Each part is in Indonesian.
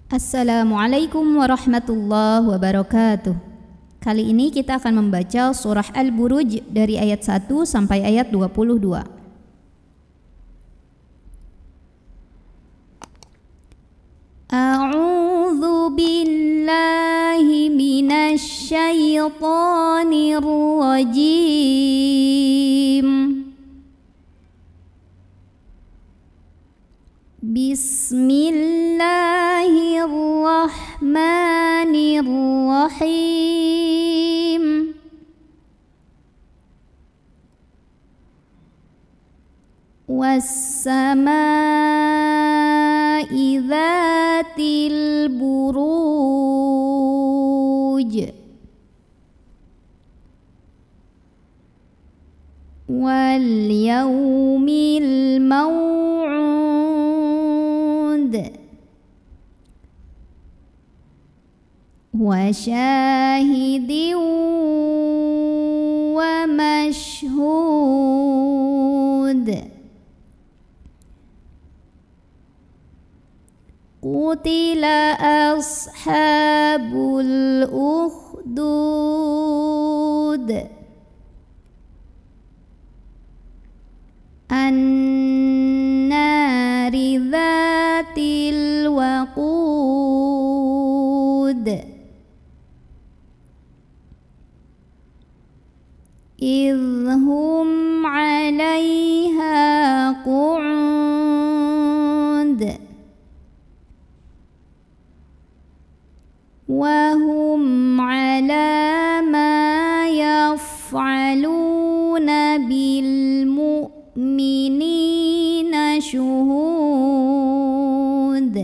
Assalamualaikum warahmatullahi wabarakatuh. Kali ini kita akan membaca surah Al-Buruj dari ayat 1 sampai ayat 22. A'udzu billahi minasy syaithanir rajim. Bismillahirrahmanirrahim. Was-samaa'i dzatil buruj wal yaumil maw'ud wa syahidin wa mashhud. Qutila ashabul ukhdud an-nari dzatil waqud idhum 'alaiha qu'ud wa hum 'ala ma yaf'aluna bil mu'minina syuhud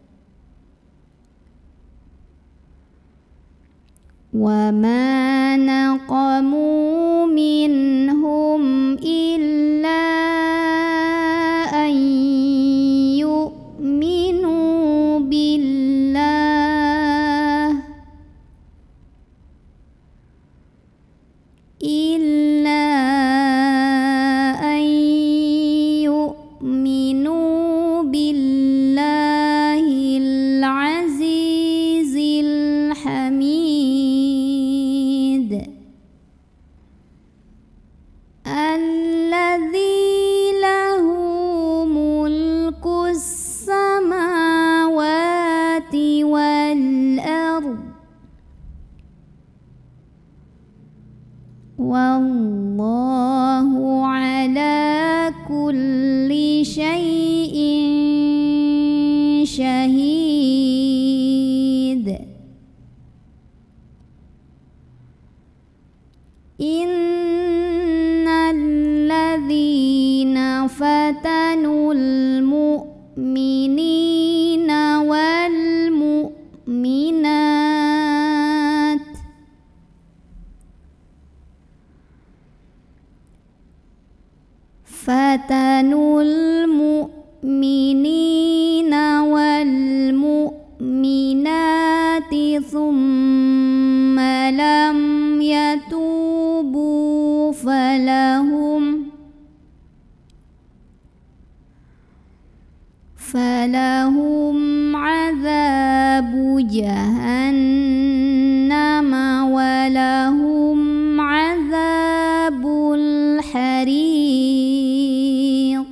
wa ma naqamu minhum illa an yu'minu billah billahil azizil hamid alladzi lahu mulkus samawati wal ardh wallahu ala kulli syai'in syahid. Innal ladzina fatanul mu'minina wal mu'minat fatanul mu'minina wal mu'minati thumma lam yatubu falahum 'adzabu jahannama wa lahum 'adzabul hariq.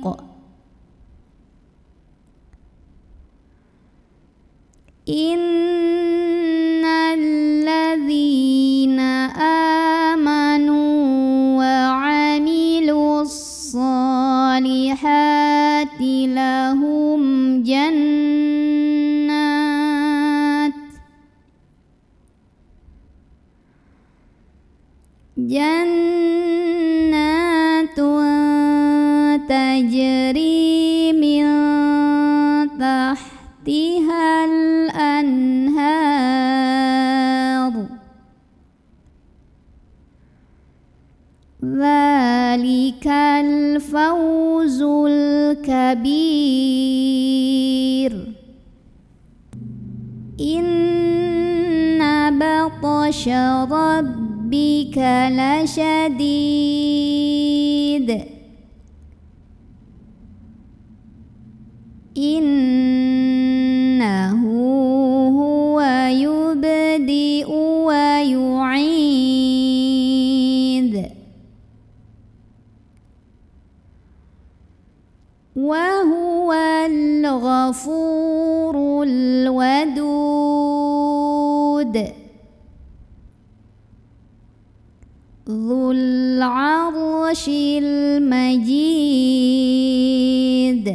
Innal ladzina amanu wa 'amilus solihati lahum jannatun tajri min tahtihal anhar dzalikal fawzul kabir. Inna batasha rabbika lasyadid innahu wa huwal ghafurul wadud dzul 'arsyil majid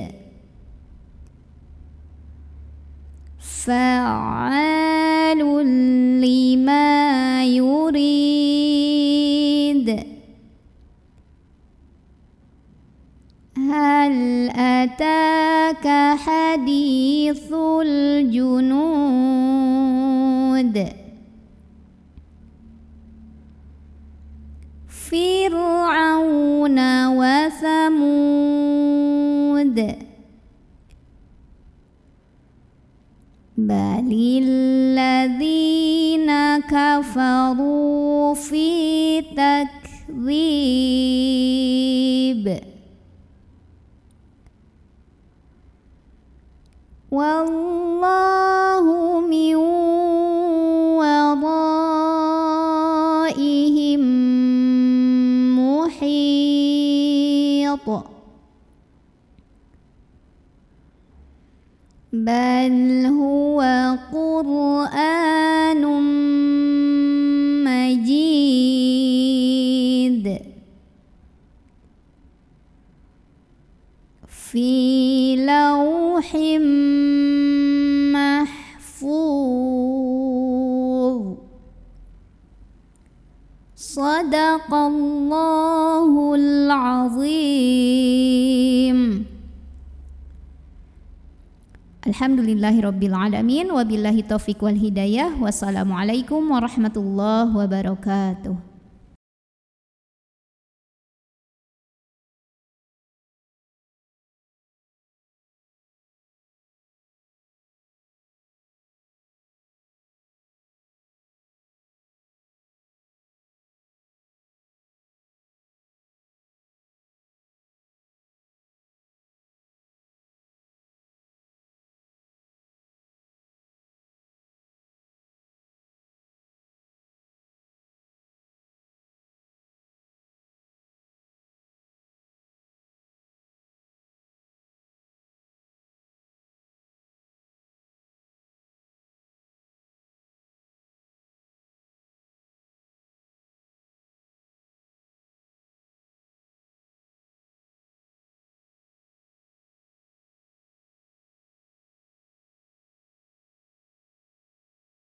fa'alul lima yurid hal ataka hadithul junud fir'auna wa thamud balil ladzina kafaru fi takdzib wallahu min waraihim muhit bal huwa qur'anun majid fi lawhim mahfuz sadaqallahul azim. Alhamdulillahirabbil alamin wabillahi taufiq wal hidayah. Wassalamualaikum warahmatullahi wabarakatuh.